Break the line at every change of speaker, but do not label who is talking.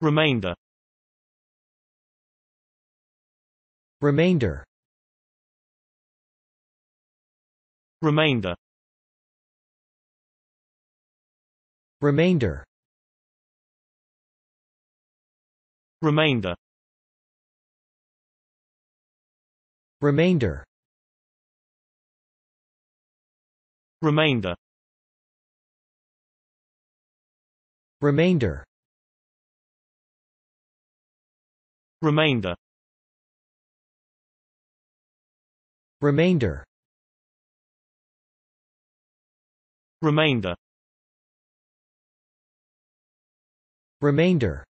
Remainder.
Remainder.
Remainder.
Remainder.
Remainder.
Remainder.
Remainder.
Remainder.
Remainder.
Remainder.
Remainder.
Remainder.